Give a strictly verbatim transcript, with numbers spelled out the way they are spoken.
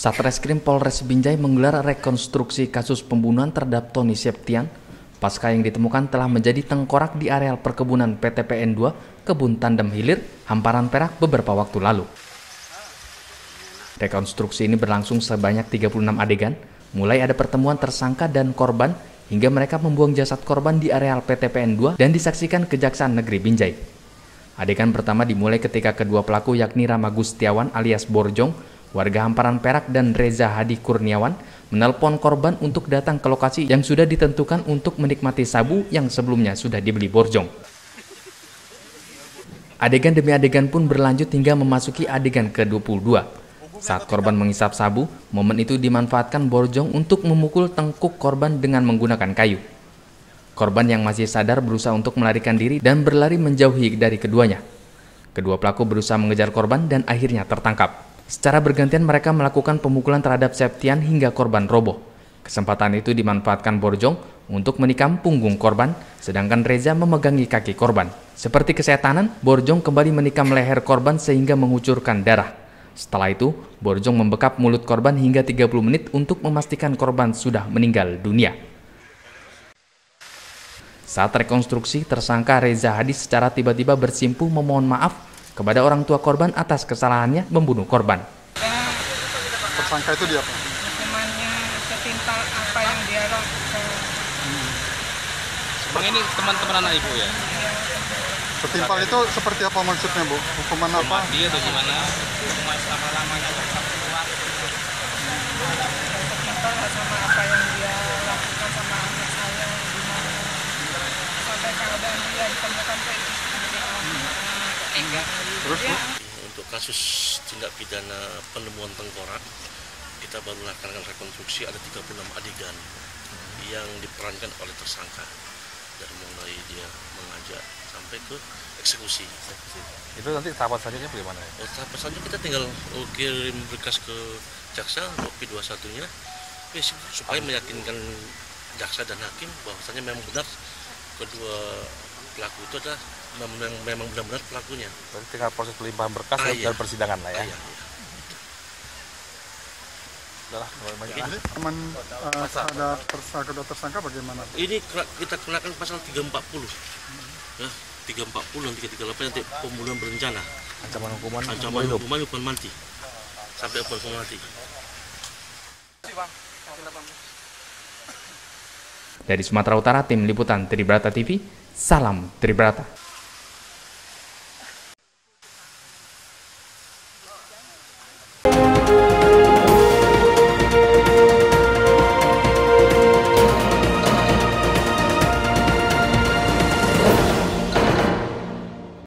Satreskrim Polres Binjai menggelar rekonstruksi kasus pembunuhan terhadap Tony Septian pasca yang ditemukan telah menjadi tengkorak di areal perkebunan P T P N dua Kebun Tandem Hilir, Hamparan Perak beberapa waktu lalu. Rekonstruksi ini berlangsung sebanyak tiga puluh enam adegan, mulai ada pertemuan tersangka dan korban hingga mereka membuang jasad korban di areal P T P N dua dan disaksikan Kejaksaan Negeri Binjai. Adegan pertama dimulai ketika kedua pelaku yakni Rama Gustiawan alias Borjong, warga Hamparan Perak, dan Reza Hadi Kurniawan menelpon korban untuk datang ke lokasi yang sudah ditentukan untuk menikmati sabu yang sebelumnya sudah dibeli Borjong. Adegan demi adegan pun berlanjut hingga memasuki adegan ke dua puluh dua. Saat korban menghisap sabu, momen itu dimanfaatkan Borjong untuk memukul tengkuk korban dengan menggunakan kayu. Korban yang masih sadar berusaha untuk melarikan diri dan berlari menjauhi dari keduanya. Kedua pelaku berusaha mengejar korban dan akhirnya tertangkap. Secara bergantian mereka melakukan pemukulan terhadap Septian hingga korban roboh. Kesempatan itu dimanfaatkan Borjong untuk menikam punggung korban, sedangkan Reza memegangi kaki korban. Seperti kesetanan, Borjong kembali menikam leher korban sehingga mengucurkan darah. Setelah itu, Borjong membekap mulut korban hingga tiga puluh menit untuk memastikan korban sudah meninggal dunia. Saat rekonstruksi, tersangka Reza Hadi secara tiba-tiba bersimpuh memohon maaf kepada orang tua korban atas kesalahannya membunuh korban. Tersangka itu dia apa? Temannya setimpal apa yang dia lakukan. Hmm. Bang, ini teman-teman anak ibu ya? Setimpal itu seperti apa maksudnya, Bu? Hukuman apa? Mati atau gimana? Hukuman selama-lamanya bersama keluar. Setimpal sama apa yang dia lakukan sama anak saya. Sampai keadaan dia ditemukan kayak enggak. Terus, Bu? Untuk kasus tindak pidana penemuan tengkorak, kita baru melakukan rekonstruksi ada tiga puluh enam adegan yang diperankan oleh tersangka. Dari mulai dia mengajak sampai ke eksekusi. Itu nanti tahapan selanjutnya bagaimana? Oh, tahapan selanjutnya kita tinggal oh, kirim berkas ke jaksa untuk P dua puluh satu-nya supaya meyakinkan jaksa dan hakim bahwasanya memang benar kedua pelaku itu adalah memang, memang benar-benar pelakunya. Berarti tinggal proses pelimpahan berkas ah, dan iya. persidangan lah ya. Ah, iya, iya. Udahlah, banyak Jadi teman uh, ada tersangka, kedua tersangka bagaimana? Ini kita kenakan pasal tiga ratus empat puluh. Ya, tiga ratus empat puluh dan tiga ratus tiga puluh delapan nanti pembunuhan berencana. Ancaman hukuman Ancaman hukuman hukuman mati. Sampai hukuman mati. Dari Sumatera Utara, tim liputan Tribrata T V, salam Tribrata.